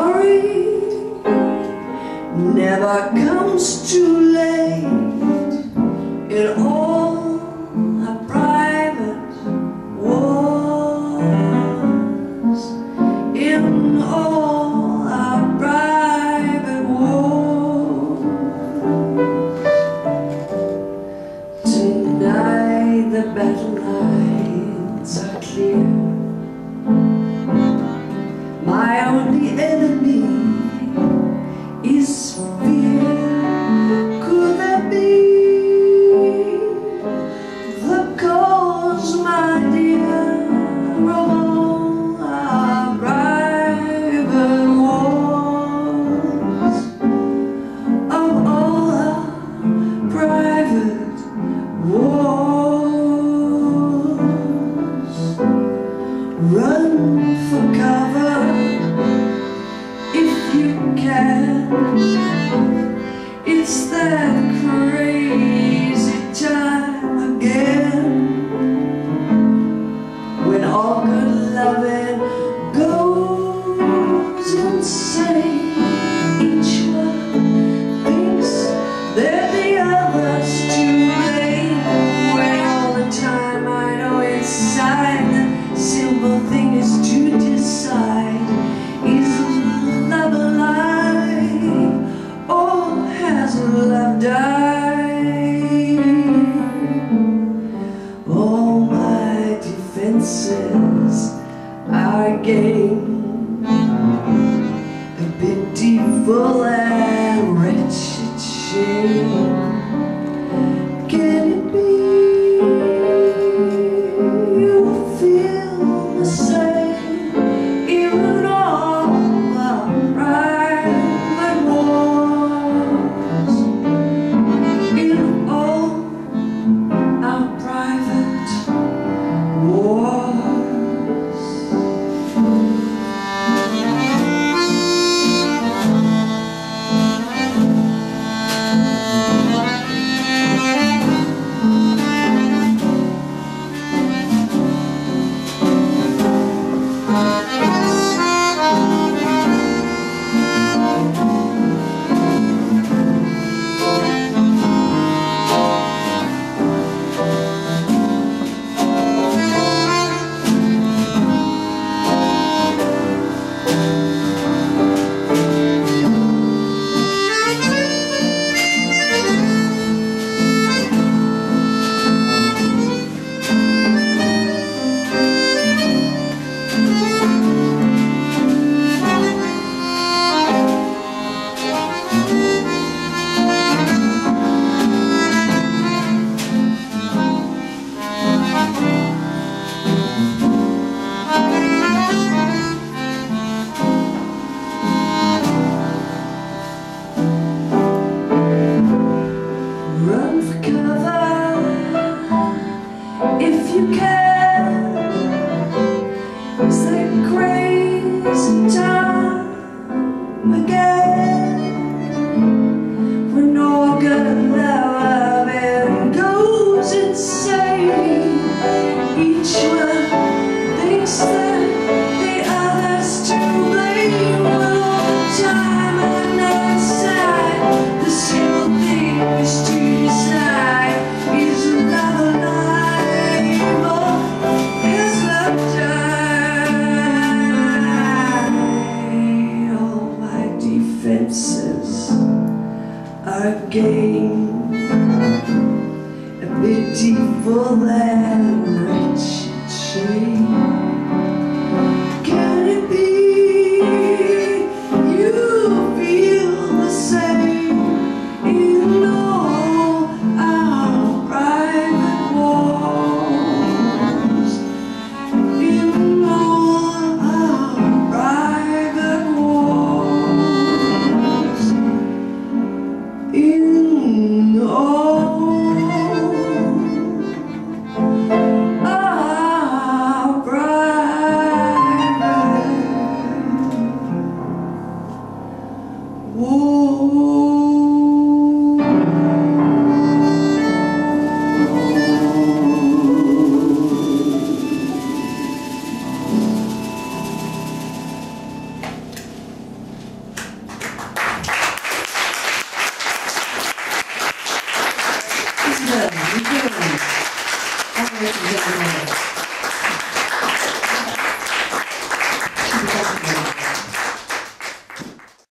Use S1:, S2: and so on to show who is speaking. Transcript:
S1: sorry never comes too late. In all our private wars, in all our private wars, tonight the battle lines are clear. My only enemy is fear. Could that be the cause, my dear, of all our private wars, of all our private wars? Run for cover if you can. It's that crazy time again, when all good loving goes insane. Each one thinks they're the others to blame, when all the time I know inside the simple thing is to decide: is love alive, or has love died? All my defenses are getting a bit full and wretched shame. Can it be you feel the same, even all our private wars, in all our private wars? Run for cover if you can. It's that crazy time again, when all good loving goes insane. Each one thinks that the other's to blame, when all the time and outside the simple thing is to decide: is love alive, or has love died? All my defenses are gaining a pitiful and wretched shame. Can it be you feel the same, in all our private wars, in all our private wars, in all our Ladies and gentlemen.